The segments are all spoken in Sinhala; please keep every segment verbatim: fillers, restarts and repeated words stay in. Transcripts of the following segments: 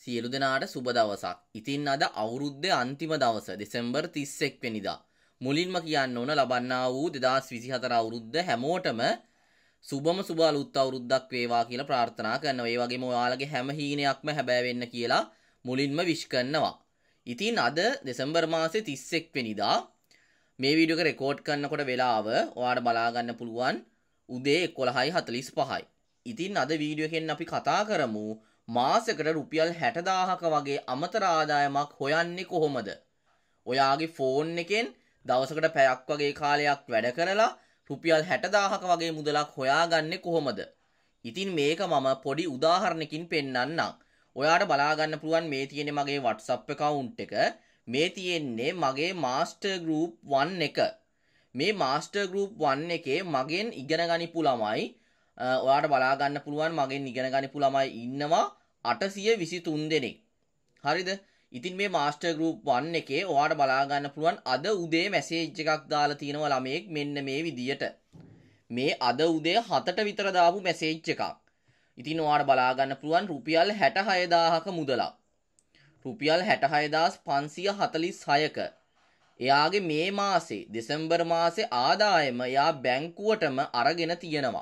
සියලු දෙනාට සුබ දවසක්. ඉතින් අද අවුරුද්දේ අන්තිම දවස දෙසැම්බර් තිස් එක් වෙනිදා. මුලින්ම කියන්න ඕන ලබන්නා වූ දෙදාස් විසිහතර අවුරුද්ද හැමෝටම සුබම සුබ අලුත් අවුරුද්දක් වේවා කියලා ප්‍රාර්ථනා කරනවා. ඒ වගේම ඔයාලගේ හැම හීනයක්ම හැබෑ වෙන්න කියලා මුලින්ම විශ් කරනවා. ඉතින් අද දෙසැම්බර් මාසේ තිස් එක් වෙනිදා මේ වීඩියෝ එක රෙකෝඩ් කරනකොට වෙලාව ඔයාලට බලා ගන්න පුළුවන් උදේ එකොළහයි හතළිස් පහයි. ඉතින් අද වීඩියෝ එකෙන් අපි කතා කරමු මාසෙකට රුපියල් හැට දාහක වගේ අමතර ආදායමක් හොයන්නේ කොහොමද? ඔයාගේ ෆෝන් එකෙන් දවසකට පැයක් වගේ කාලයක් වැඩ කරලා රුපියල් හැට දාහක වගේ මුදලක් හොයාගන්නේ කොහොමද? ඉතින් මේක මම පොඩි උදාහරණකින් පෙන්නන්නම්. ඔයාට බලා ගන්න පුළුවන් මේ තියෙන්නේ මගේ WhatsApp account එක. මේ තියෙන්නේ මගේ Master Group වන් එක. මේ Master Group වන් එකේ මගෙන් ඉගෙන ගනිපු ළමයි ඔයාට බලා ගන්න පුළුවන් මගෙන් ඉගෙන ගනිපු ළමයි ඉන්නවා අටසිය විසි තුන් දෙනෙක්. හරිද? ඉතින් මේ Master Group වන් එකේ ඔයාට බලා ගන්න පුළුවන් අද උදේ මැසේජ් එකක් දාලා තියෙනවා ළමයෙක් මෙන්න මේ විදියට. මේ අද උදේ හතට විතර දාපු මැසේජ් එකක්. ඉතින් ඔයාට බලා ගන්න පුළුවන් රුපියල් හැට හය දාහක මුදලක්. රුපියල් හැට හය හදාස් පන්සිය හතළිස් හයක. එයාගේ මේ මාසේ දෙසැම්බර් මාසේ ආදායම එයා බැංකුවටම අරගෙන තියෙනවා.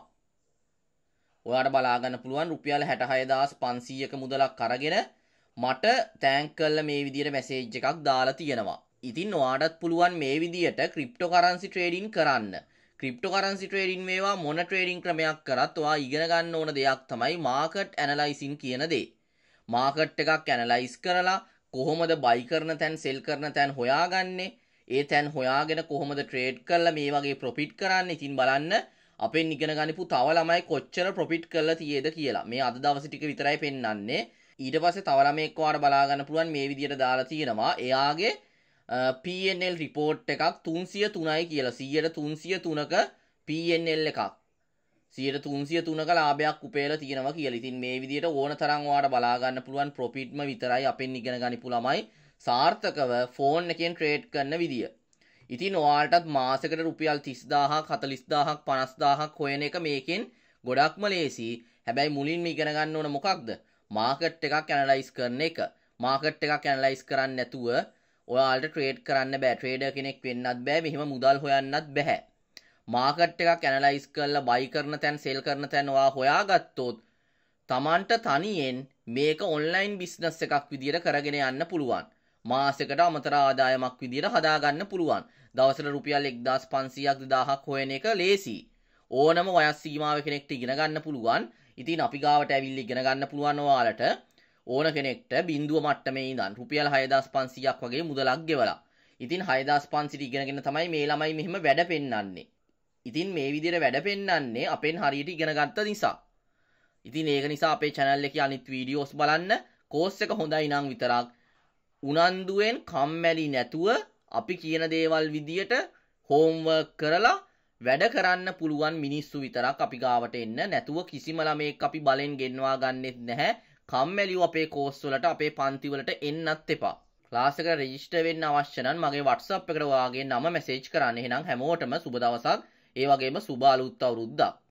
ඔයාට බලා ගන්න පුළුවන් රුපියල් හැට හය හදාස් පන්සීයක මුදලක් අරගෙන මට තෑන්ක් කරලා මේ විදියට මැසේජ් එකක් දාලා තියෙනවා. ඉතින් ඔයාටත් පුළුවන් මේ විදියට ක්‍රිප්ටෝ කරන්සි ට්‍රේඩින් කරන්න. ක්‍රිප්ටෝ කරන්සි ට්‍රේඩින් මේවා මොන ට්‍රේඩින් ක්‍රමයක් කරත් ඔයා ඉගෙන ගන්න ඕන දෙයක් තමයි මාකට් ඇනලයිසින් කියන දේ. මාකට් එකක් ඇනලයිස් කරලා කොහොමද බයි කරන තැන් සෙල් කරන තැන් හොයාගන්නේ? ඒ තැන් හොයාගෙන කොහොමද ට්‍රේඩ් කරලා මේ වගේ ප්‍රොෆිට් කරන්නේ? ඉතින් බලන්න අපෙන් ඉගෙන ගනිපු තව ළමයි කොච්චර ප්‍රොෆිට් කරලා තියෙද කියලා. මේ අද දවස් ටික විතරයි පෙන්වන්නේ. ඊට පස්සේ තව ළමයෙක් ඔයාලා බලා ගන්න පුළුවන් මේ විදියට දාලා තියෙනවා. එයාගේ P and L report එකක් තුන්සිය තුනයි කියලා. සීයට තුන්සිය තුනක P and L එකක්. සීයට තුන්සිය තුනක ලාභයක් උපයලා තියෙනවා කියලා. ඉතින් මේ විදියට ඕන තරම් ඔයාලා බලා ගන්න පුළුවන් ප්‍රොෆිට්ම විතරයි අපෙන් ඉගෙන ගනිපු ළමයි සාර්ථකව ෆෝන් එකෙන් ට්‍රේඩ් කරන විදිය. ඉතින් ඔයාලටත් මාසෙකට රුපියල් තිස් දාහක් හතළිස් දාහක් පනස් දාහක් හොයන එක මේකෙන් ගොඩක්ම ලේසි. හැබැයි මුලින්ම ඉගෙන ගන්න ඕන මොකක්ද? මාකට් එකක් ඇනලයිස් කරන එක. මාකට් එකක් ඇනලයිස් කරන්නේ නැතුව ඔයාලට ට්‍රේඩ් කරන්න බෑ. ට්‍රේඩර් කෙනෙක් වෙන්නත් බෑ. මෙහෙම මුදල් හොයන්නත් බෑ. මාකට් එකක් ඇනලයිස් කරලා බයි කරන තැන් සෙල් කරන තැන් ඔයා හොයාගත්තොත් Tamanට තනියෙන් මේක ඔන්ලයින් බිස්නස් එකක් විදියට කරගෙන යන්න පුළුවන්. මාසෙකට අමතර ආදායමක් විදියට හදාගන්න පුළුවන්. දවසට රුපියල් එක්දාස් පන්සීයක් දෙදාහක් හොයන එක ලේසි. ඕනම වයස් සීමාව කෙනෙක්ට ඉගෙන ගන්න පුළුවන්. ඉතින් අපි ගාවට ඇවිල්ලා ඉගෙන ගන්න පුළුවන් ඔයාලට ඕන කෙනෙක්ට බිඳුව මට්ටමේ ඉඳන් රුපියල් හයදාස් පන්සීයක් වගේ මුදලක් ගෙවලා. ඉතින් හයදාස් පන්සීයට ඉගෙනගෙන තමයි මේ ළමයි මෙහෙම වැඩ පෙන්නන්නේ. ඉතින් මේ විදියට වැඩ පෙන්නන්නේ අපෙන් හරියට ඉගෙන ගත්ත නිසා. ඉතින් ඒක නිසා අපේ channel එකේ අනිත් වීඩියෝස් බලන්න. කෝස් එක හොඳයි නම් විතරක් උනන්දුවෙන් කම්මැලි නැතුව අපි කියන දේවල් විදියට හෝම්වර්ක් කරලා වැඩ කරන්න පුළුවන් මිනිස්සු විතරක් අපි ගාවට එන්න. නැතුව කිසිම ළමෙක් අපි බලෙන් ගෙන්වා ගන්නෙත් නැහැ. කම්මැලිව අපේ කෝස් වලට අපේ පන්ති වලට එන්නත් එපා. ක්ලාස් එකට රෙජිස්ටර් වෙන්න අවශ්‍ය නම් මගේ WhatsApp එකට ඔයාගේ නම මැසේජ් කරන්න. එහෙනම් හැමෝටම සුබ දවසක්. ඒ වගේම සුබ අලුත් අවුරුද්දක්.